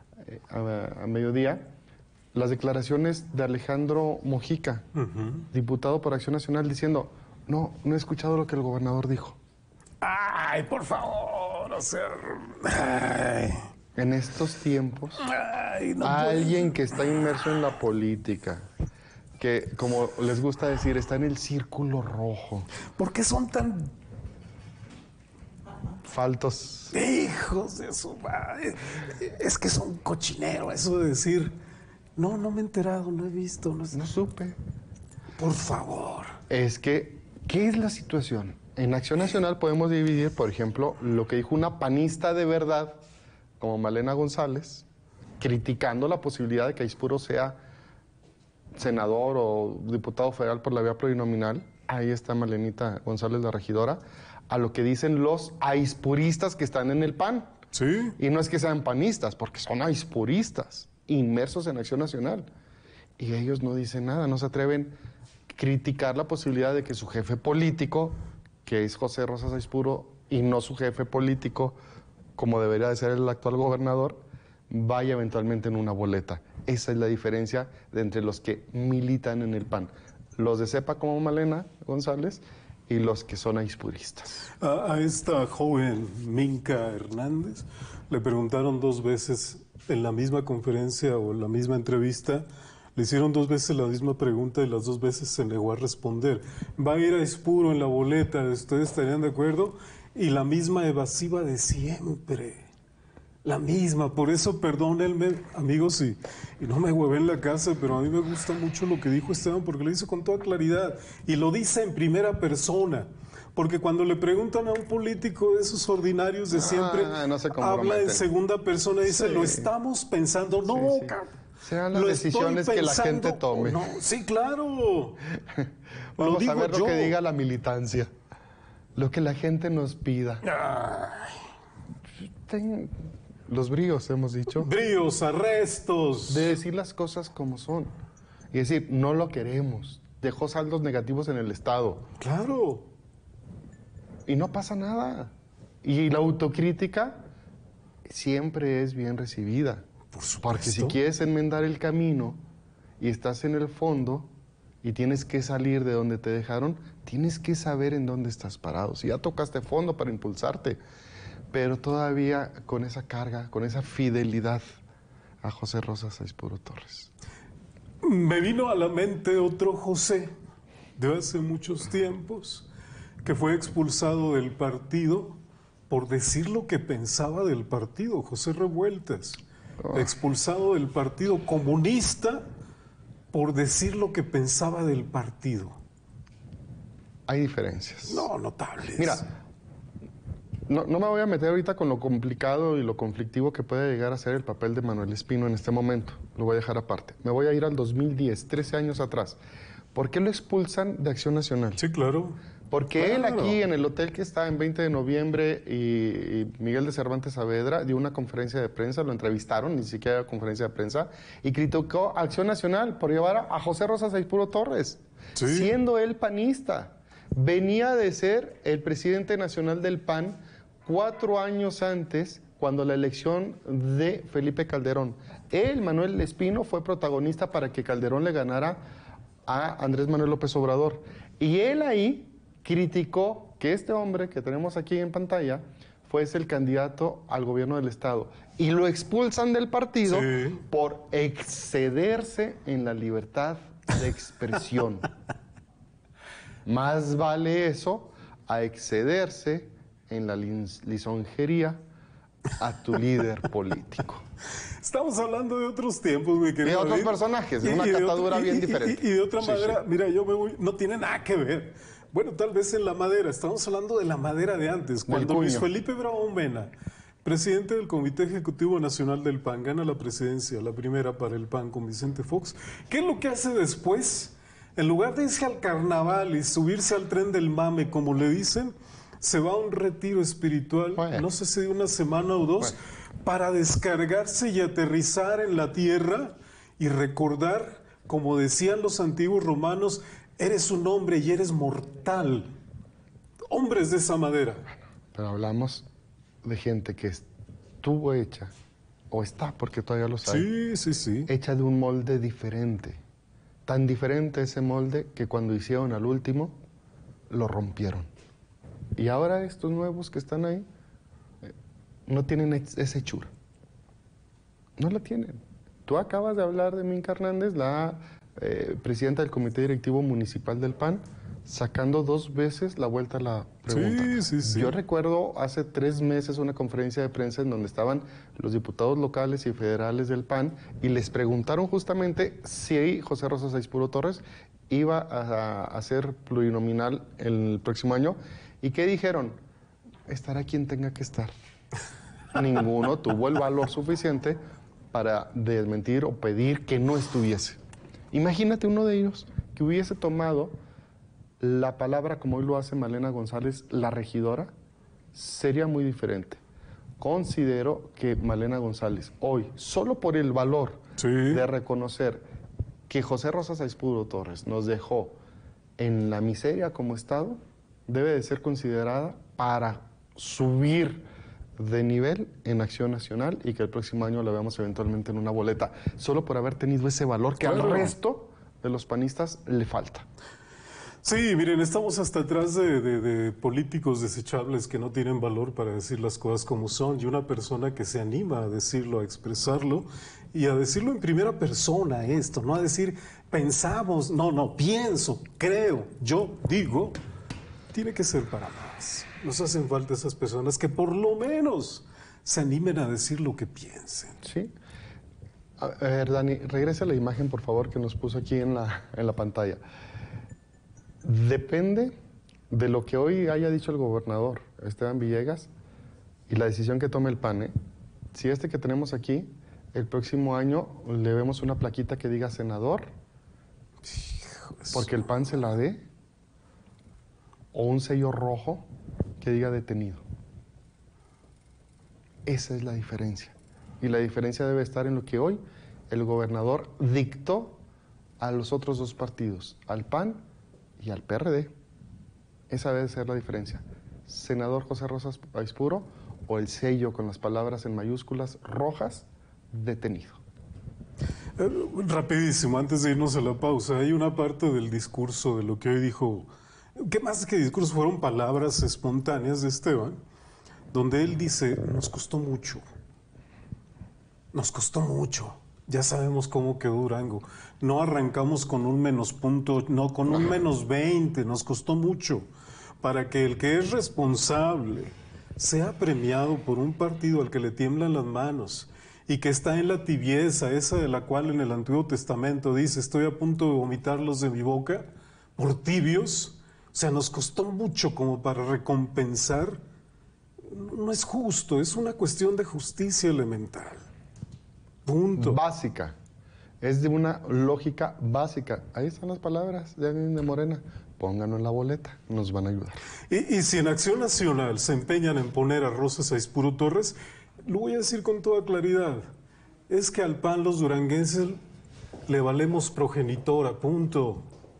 a mediodía las declaraciones de Alejandro Mojica, diputado por Acción Nacional, diciendo, no he escuchado lo que el gobernador dijo. ¡Ay, por favor! O sea... Ay. En estos tiempos, alguien que está inmerso en la política, que, como les gusta decir, está en el círculo rojo. ¿Por qué son tan faltos? Hijos de su madre. Es que son cochineros, eso de decir, no me he enterado, no he visto. No supe. Por favor. Es que, ¿qué es la situación? En Acción Nacional podemos dividir, por ejemplo, lo que dijo una panista de verdad, como Malena González, criticando la posibilidad de que Aispuro sea senador o diputado federal por la vía plurinominal. Ahí está Malenita González, la regidora, a lo que dicen los aispuristas que están en el PAN. Sí. Y no es que sean panistas, porque son aispuristas, inmersos en Acción Nacional. Y ellos no dicen nada, no se atreven a criticar la posibilidad de que su jefe político que es José Rosa Saizpuro y no su jefe político, como debería de ser el actual gobernador, vaya eventualmente en una boleta. Esa es la diferencia de entre los que militan en el PAN. Los de cepa como Malena González y los que son aizpuristas. A esta joven Minka Hernández le preguntaron 2 veces en la misma conferencia o en la misma entrevista, le hicieron 2 veces la misma pregunta y las 2 veces se negó a responder. Va a ir a Aizpuro en la boleta, ¿ustedes estarían de acuerdo? Y la misma evasiva de siempre. La misma, por eso perdónenme, amigos, y no me huevé en la casa, pero a mí me gusta mucho lo que dijo Esteban porque lo dice con toda claridad y lo dice en primera persona. Porque cuando le preguntan a un político de esos ordinarios de siempre, no se habla en segunda persona y dice, sí. Lo estamos pensando. No, sí. Sean las decisiones que la gente tome. No, sí, claro. Vamos a ver lo que diga la militancia. Lo que la gente nos pida. Los bríos, hemos dicho. Bríos, arrestos. De decir las cosas como son. Y decir, no lo queremos. Dejó saldos negativos en el Estado. Claro. Y no pasa nada. Y la autocrítica siempre es bien recibida. Por supuesto. Porque si quieres enmendar el camino y estás en el fondo y tienes que salir de donde te dejaron, tienes que saber en dónde estás parado. Si ya tocaste fondo para impulsarte, pero todavía con esa carga, con esa fidelidad a José Rosa Saizpuro Torres. Me vino a la mente otro José de hace muchos tiempos que fue expulsado del partido por decir lo que pensaba del partido, José Revueltas. Expulsado del Partido Comunista por decir lo que pensaba del partido. Hay diferencias. No, notables. Mira, no me voy a meter ahorita con lo complicado y lo conflictivo que puede llegar a ser el papel de Manuel Espino en este momento. Lo voy a dejar aparte. Me voy a ir al 2010, 13 años atrás. ¿Por qué lo expulsan de Acción Nacional? Sí, claro. Porque él aquí en el hotel que está en 20 de noviembre y Miguel de Cervantes Saavedra dio una conferencia de prensa, lo entrevistaron, ni siquiera era conferencia de prensa, y criticó a Acción Nacional por llevar a José Rosa Saizpuro Torres, siendo él panista. Venía de ser el presidente nacional del PAN 4 años antes, cuando la elección de Felipe Calderón. Él, Manuel Espino, fue protagonista para que Calderón le ganara a Andrés Manuel López Obrador. Y él ahí criticó que este hombre que tenemos aquí en pantalla fuese el candidato al gobierno del Estado. Y lo expulsan del partido por excederse en la libertad de expresión. Más vale eso a excederse en la lisonjería a tu líder político. Estamos hablando de otros tiempos, mi querido. De otros personajes, de una catadura bien diferente. Y de otra manera, mira, yo me voy, no tiene nada que ver. Bueno, tal vez en la madera, estamos hablando de la madera de antes, cuando Luis Felipe Bravo Mena, presidente del Comité Ejecutivo Nacional del PAN, gana la presidencia, la primera para el PAN con Vicente Fox. ¿Qué es lo que hace después? En lugar de irse al carnaval y subirse al tren del mame, como le dicen, se va a un retiro espiritual, no sé si de una semana o 2, para descargarse y aterrizar en la tierra y recordar, como decían los antiguos romanos, eres un hombre y eres mortal. Hombres de esa madera. Pero hablamos de gente que estuvo hecha, o está, porque todavía lo sabe, hecha de un molde diferente. Tan diferente ese molde que cuando hicieron al último, lo rompieron. Y ahora estos nuevos que están ahí no tienen esa hechura. No la tienen. Tú acabas de hablar de Minka Hernández, la presidenta del Comité Directivo Municipal del PAN, sacando 2 veces la vuelta a la pregunta. Yo recuerdo hace 3 meses una conferencia de prensa en donde estaban los diputados locales y federales del PAN y les preguntaron justamente si José Rosa Saizpuro Torres iba a ser plurinominal el próximo año. ¿Y qué dijeron? Estará quien tenga que estar. Ninguno tuvo el valor suficiente para desmentir o pedir que no estuviese. Imagínate uno de ellos que hubiese tomado la palabra como hoy lo hace Malena González, la regidora, sería muy diferente. Considero que Malena González hoy, solo por el valor de reconocer que José Rosa Saizpuro Torres nos dejó en la miseria como Estado, debe de ser considerada para subir de nivel en Acción Nacional y que el próximo año la veamos eventualmente en una boleta, solo por haber tenido ese valor que al resto de los panistas le falta. Sí, miren, estamos hasta atrás de políticos desechables que no tienen valor para decir las cosas como son, y una persona que se anima a decirlo, a expresarlo y a decirlo en primera persona esto, no a decir pensamos, no, pienso, creo, yo digo, tiene que ser para más. Nos hacen falta esas personas que por lo menos se animen a decir lo que piensen. Sí. A ver, Dani, regresa a la imagen, por favor, que nos puso aquí en la pantalla. Depende de lo que hoy haya dicho el gobernador Esteban Villegas y la decisión que tome el PAN. Si este que tenemos aquí, el próximo año le vemos una plaquita que diga senador, porque el PAN se la dé, o un sello rojo que diga detenido. Esa es la diferencia. Y la diferencia debe estar en lo que hoy el gobernador dictó a los otros dos partidos, al PAN y al PRD. Esa debe ser la diferencia. Senador José Rosas Aispuro o el sello con las palabras en mayúsculas rojas, detenido. Rapidísimo, antes de irnos a la pausa, hay una parte del discurso de lo que hoy dijo, que más que discurso fueron palabras espontáneas de Esteban, donde él dice, nos costó mucho, ya sabemos cómo quedó Durango, no arrancamos con un menos punto, no, con un menos 20, nos costó mucho, para que el que es responsable sea premiado por un partido al que le tiemblan las manos y que está en la tibieza, esa de la cual en el Antiguo Testamento dice, estoy a punto de vomitarlos de mi boca, por tibios. O sea, nos costó mucho como para recompensar. No es justo, es una cuestión de justicia elemental. Punto. Básica. Es de una lógica básica. Ahí están las palabras de Morena. Pónganlo en la boleta, nos van a ayudar. Y si en Acción Nacional se empeñan en poner a Rosas Aispuro Torres, lo voy a decir con toda claridad, es que al PAN los duranguenses le valemos progenitora, punto.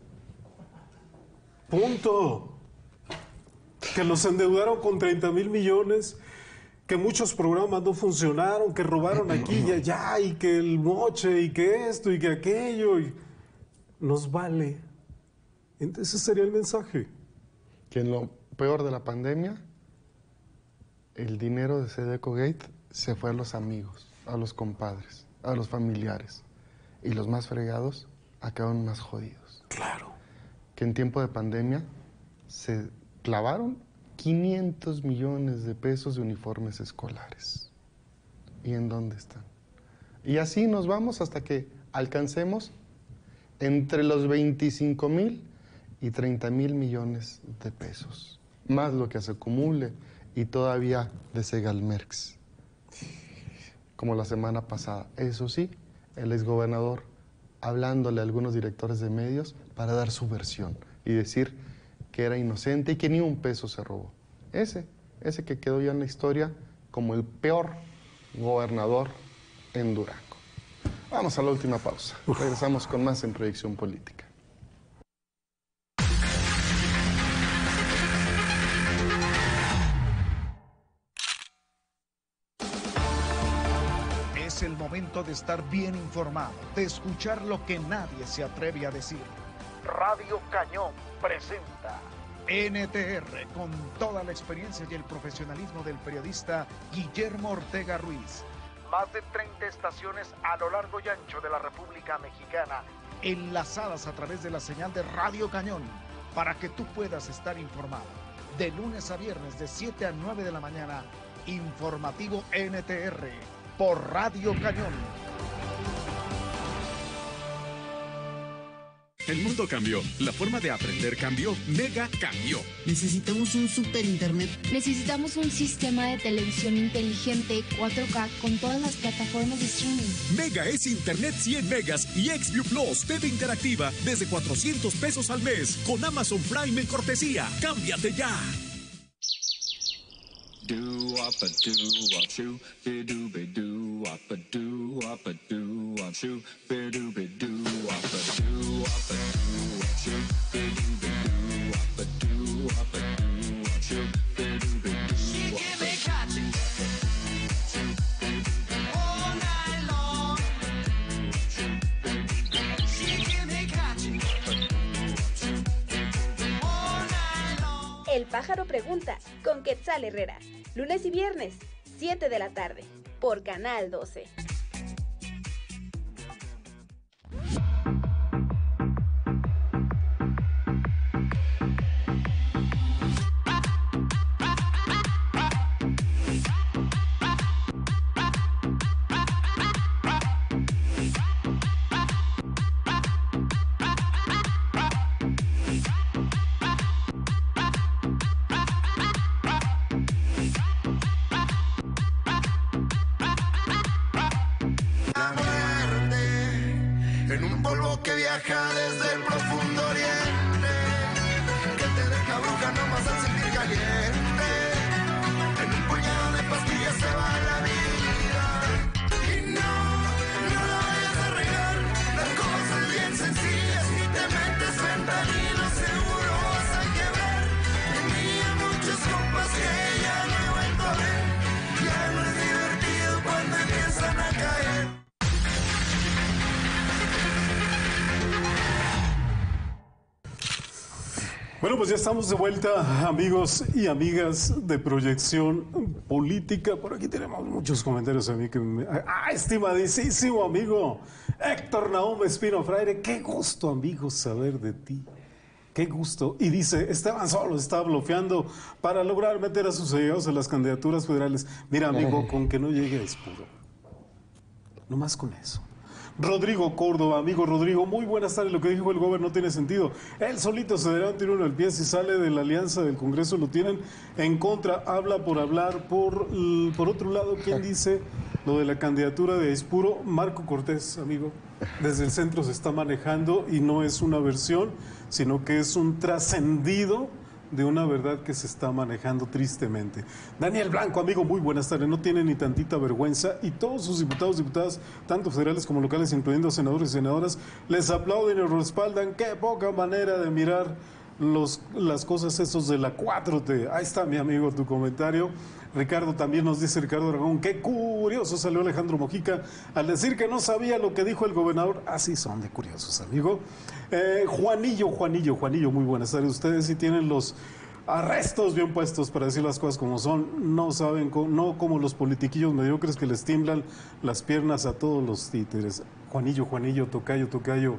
Punto. Que los endeudaron con 30,000 millones, que muchos programas no funcionaron, que robaron aquí y allá, y que el moche, y que esto, y que aquello, y nos vale. Entonces ese sería el mensaje. Que en lo peor de la pandemia, el dinero de Sedeco Gate se fue a los amigos, a los compadres, a los familiares. Y los más fregados acaban más jodidos. Claro. Que en tiempo de pandemia se clavaron 500 millones de pesos de uniformes escolares. ¿Y en dónde están? Y así nos vamos hasta que alcancemos entre los 25,000 y 30,000 millones de pesos. Más lo que se acumule y todavía de Segalmex. Como la semana pasada. Eso sí, el exgobernador hablándole a algunos directores de medios para dar su versión y decir que era inocente y que ni un peso se robó. Ese que quedó ya en la historia como el peor gobernador en Durango. Vamos a la última pausa. Regresamos con más en Proyección Política. Es el momento de estar bien informado, de escuchar lo que nadie se atreve a decir. Radio Cañón presenta NTR, con toda la experiencia y el profesionalismo del periodista Guillermo Ortega Ruiz. Más de 30 estaciones a lo largo y ancho de la República Mexicana, enlazadas a través de la señal de Radio Cañón, para que tú puedas estar informado. De lunes a viernes, de 7 a 9 de la mañana, informativo NTR, por Radio Cañón. El mundo cambió, la forma de aprender cambió, Mega cambió. Necesitamos un super internet. Necesitamos un sistema de televisión inteligente 4K con todas las plataformas de streaming. Mega es internet 100 megas y XView Plus TV interactiva desde 400 pesos al mes con Amazon Prime en cortesía. ¡Cámbiate ya! El Pájaro Pregunta con Quetzal Herrera. Lunes y viernes, 7 de la tarde, por Canal 12. Desde el profundo oriente, que te deja bruja nomás al sentir caliente. En un puñado de pastillas se va la vida. Y no la vayas a regar. Las cosas bien sencillas. Si te metes fentanilo seguro vas a quebrar. Tenía muchos compas que ya no he vuelto a ver. Ya no es divertido cuando empiezan a caer. Bueno, pues ya estamos de vuelta, amigos y amigas de Proyección Política. Por aquí tenemos muchos comentarios a mí que estimadísimo amigo Héctor Nahum Espino Fraire, qué gusto, amigo, saber de ti. Qué gusto. Y dice, Esteban solo está bloqueando para lograr meter a sus allegados a las candidaturas federales. Mira, amigo, con que no llegue a Espuro. No más con eso. Rodrigo Córdoba, amigo Rodrigo, muy buenas tardes. Lo que dijo el gobernador no tiene sentido. Él solito se dará un tiro en el pie si sale de la alianza del Congreso, lo tienen en contra, habla por hablar. Por otro lado, ¿quién dice lo de la candidatura de Espuro? Marco Cortés, amigo. Desde el centro se está manejando y no es una versión, sino que es un trascendido de una verdad que se está manejando tristemente. Daniel Blanco, amigo, muy buenas tardes. No tiene ni tantita vergüenza y todos sus diputados, diputadas, tanto federales como locales, incluyendo senadores y senadoras, les aplauden y los respaldan. Qué poca manera de mirar las cosas esos de la 4T. Ahí está, mi amigo, tu comentario. Ricardo también nos dice, Ricardo Aragón, qué curioso salió Alejandro Mojica al decir que no sabía lo que dijo el gobernador. Así son de curiosos, amigo. Juanillo, muy buenas tardes. Ustedes sí tienen los arrestos bien puestos para decir las cosas como son. No saben, no como los politiquillos mediocres que les tiemblan las piernas a todos los títeres. Juanillo, tocayo.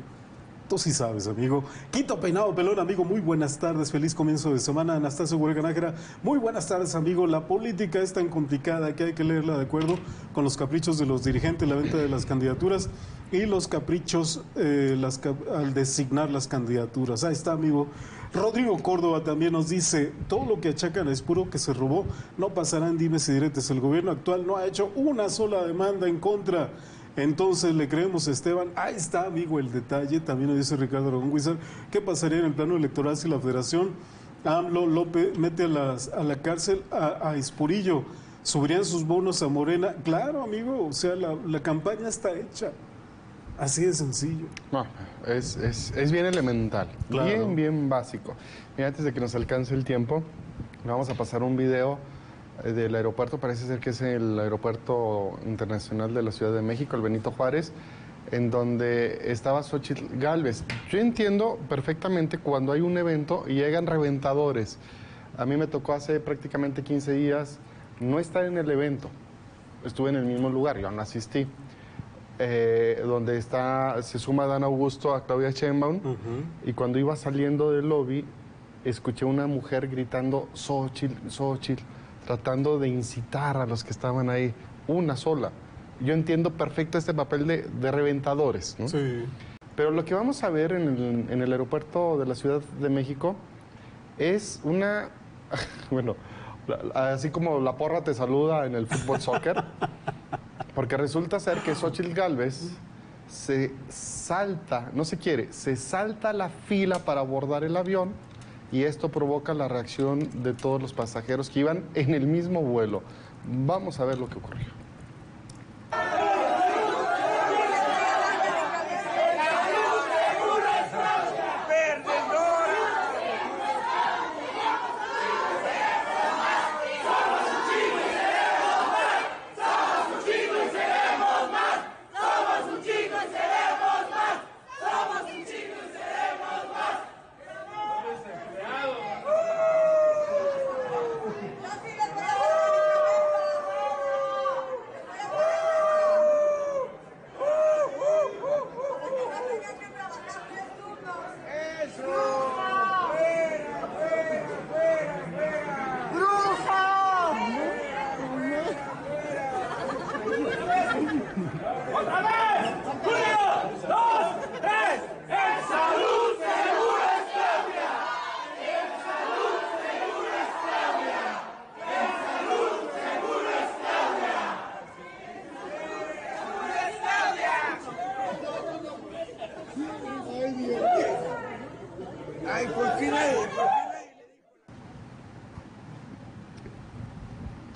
Tú sí sabes, amigo. Quito Peinado Pelón, amigo, muy buenas tardes. Feliz comienzo de semana. Anastasio Huerga Nájera, muy buenas tardes, amigo. La política es tan complicada que hay que leerla de acuerdo con los caprichos de los dirigentes, la venta de las candidaturas y los caprichos al designar las candidaturas. Ahí está, amigo. Rodrigo Córdoba también nos dice, todo lo que achacan a Espuro que se robó no pasará en dimes y diretes. El gobierno actual no ha hecho una sola demanda en contra. Entonces le creemos a Esteban. Ahí está, amigo, el detalle. También nos dice Ricardo Aragón Huizar, ¿qué pasaría en el plano electoral si la Federación AMLO López mete a la cárcel a Espurillo? ¿Subirían sus bonos a Morena? Claro, amigo, o sea, la campaña está hecha. Así de sencillo. No, es bien elemental, claro. Bien básico. Mira, antes de que nos alcance el tiempo, vamos a pasar un video del aeropuerto, parece ser que es el aeropuerto internacional de la Ciudad de México, el Benito Juárez, en donde estaba Xóchitl Gálvez. Yo entiendo perfectamente cuando hay un evento y llegan reventadores. A mí me tocó hace prácticamente 15 días no estar en el evento, estuve en el mismo lugar, yo no asistí, donde se suma Dan Augusto a Claudia Sheinbaum, y cuando iba saliendo del lobby, escuché una mujer gritando Xóchitl, tratando de incitar a los que estaban ahí, una sola. Yo entiendo perfecto este papel de reventadores, ¿no? Sí. Pero lo que vamos a ver en el aeropuerto de la Ciudad de México es una... bueno, así como la porra te saluda en el fútbol soccer, porque resulta ser que Xóchitl Gálvez se salta la fila para abordar el avión, y esto provoca la reacción de todos los pasajeros que iban en el mismo vuelo. Vamos a ver lo que ocurrió.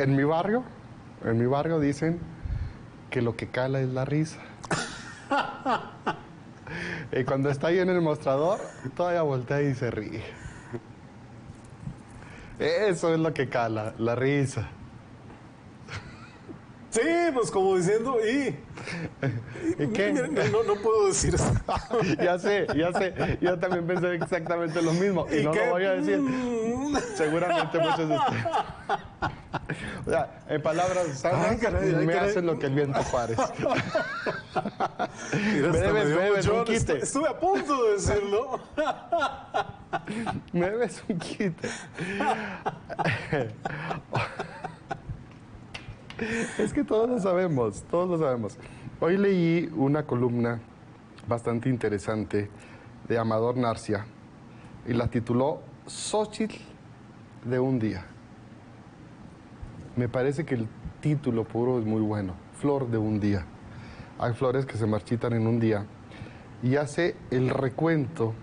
En mi barrio dicen que lo que cala es la risa. Y cuando está ahí en el mostrador, todavía voltea y se ríe. Eso es lo que cala, la risa. Sí, pues como diciendo, ¿y qué? No puedo decir eso. Ya sé. Yo también pensé exactamente lo mismo. Y no lo voy a decir. Seguramente muchos de ustedes. O sea, en palabras sanas, me hacen lo que el viento parece. Me debes un quite. Estuve a punto de decirlo. Me debes un quite. Es que todos lo sabemos. Hoy leí una columna bastante interesante de Amador Narcia y la tituló Xóchitl de un día. Me parece que el título puro es muy bueno, Flor de un día. Hay flores que se marchitan en un día y hace el recuento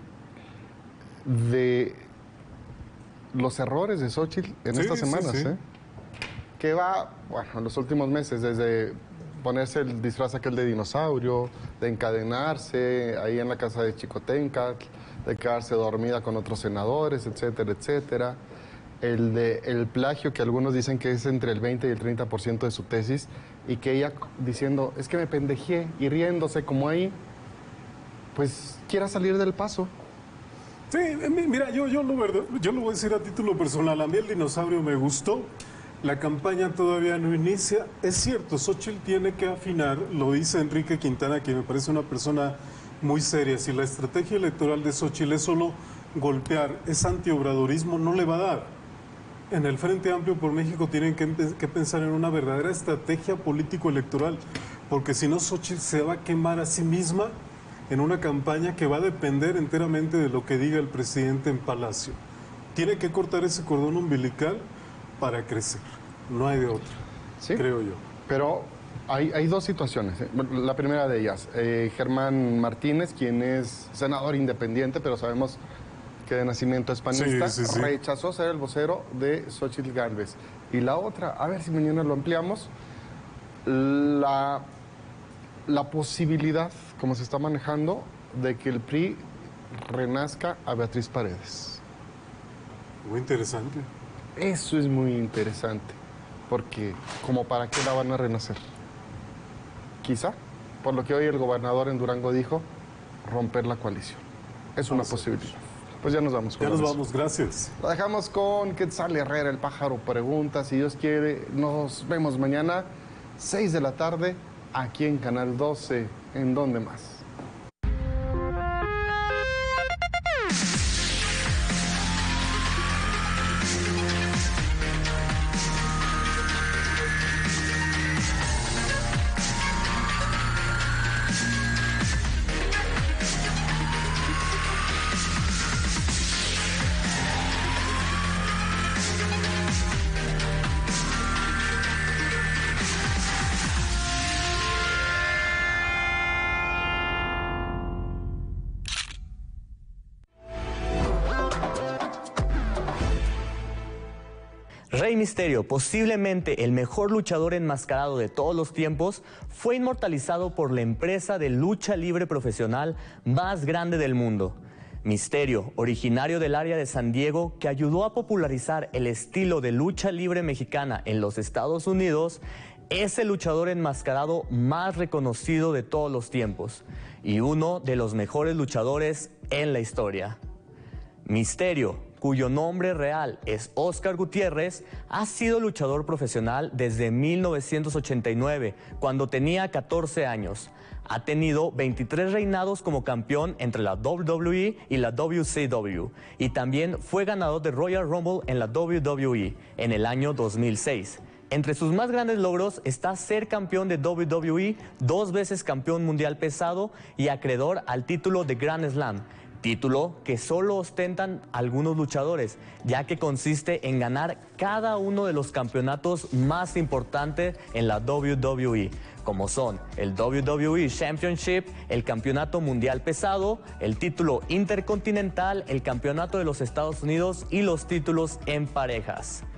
de los errores de Xóchitl en estas semanas, sí. Que va, en los últimos meses, desde ponerse el disfraz aquel de dinosaurio, de encadenarse ahí en la casa de Chicotencatl, de quedarse dormida con otros senadores, etcétera, etcétera. El plagio, que algunos dicen que es entre el 20 y el 30% de su tesis, y que ella diciendo, es que me pendejé, y riéndose como ahí, pues quiera salir del paso. Sí, mira, yo lo voy a decir a título personal. A mí el dinosaurio me gustó. La campaña todavía no inicia. Es cierto, Xóchitl tiene que afinar, lo dice Enrique Quintana, que me parece una persona muy seria. Si la estrategia electoral de Xóchitl es solo golpear, es antiobradorismo, no le va a dar. En el Frente Amplio por México tienen que pensar en una verdadera estrategia político-electoral, porque si no, Xóchitl se va a quemar a sí misma en una campaña que va a depender enteramente de lo que diga el presidente en Palacio. Tiene que cortar ese cordón umbilical para crecer. No hay de otra, ¿sí? Creo yo. Pero hay dos situaciones. La primera de ellas, Germán Martínez, quien es senador independiente, pero sabemos que de nacimiento es panista, rechazó ser el vocero de Xóchitl Gálvez. Y la otra, a ver si mañana lo ampliamos, la posibilidad, como se está manejando, de que el PRI renazca a Beatriz Paredes. Muy interesante. Eso es muy interesante, porque ¿como para qué la van a renacer? Quizá, por lo que hoy el gobernador en Durango dijo, romper la coalición. Es una posibilidad. Pues ya nos vamos. Ya nos vamos, gracias. Lo dejamos con Quetzal Herrera, el pájaro pregunta. Si Dios quiere, nos vemos mañana, 6 de la tarde, aquí en Canal 12. ¿En dónde más? Rey Mysterio, posiblemente el mejor luchador enmascarado de todos los tiempos, fue inmortalizado por la empresa de lucha libre profesional más grande del mundo. Mysterio, originario del área de San Diego, que ayudó a popularizar el estilo de lucha libre mexicana en los Estados Unidos, es el luchador enmascarado más reconocido de todos los tiempos y uno de los mejores luchadores en la historia. Mysterio, cuyo nombre real es Óscar Gutiérrez, ha sido luchador profesional desde 1989, cuando tenía 14 años. Ha tenido 23 reinados como campeón entre la WWE y la WCW, y también fue ganador de Royal Rumble en la WWE en el año 2006. Entre sus más grandes logros está ser campeón de WWE, 2 veces campeón mundial pesado y acreedor al título de Grand Slam, título que solo ostentan algunos luchadores, ya que consiste en ganar cada uno de los campeonatos más importantes en la WWE, como son el WWE Championship, el Campeonato Mundial Pesado, el título Intercontinental, el Campeonato de los Estados Unidos y los títulos en parejas.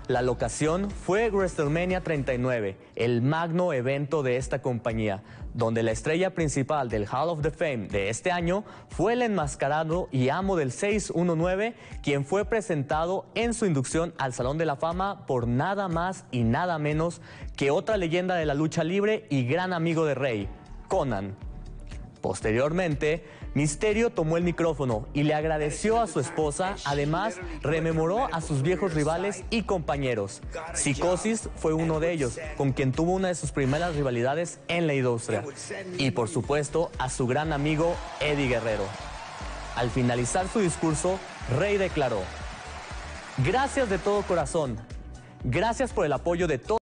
La locación fue WrestleMania 39, el magno evento de esta compañía, donde la estrella principal del Hall of Fame de este año fue el enmascarado y amo del 619, quien fue presentado en su inducción al Salón de la Fama por nada más y nada menos que otra leyenda de la lucha libre y gran amigo de Rey, Conan. Posteriormente, Mysterio tomó el micrófono y le agradeció a su esposa, además rememoró a sus viejos rivales y compañeros. Psicosis fue uno de ellos, con quien tuvo una de sus primeras rivalidades en la industria. Y por supuesto, a su gran amigo Eddie Guerrero. Al finalizar su discurso, Rey declaró: "Gracias de todo corazón, gracias por el apoyo de todos".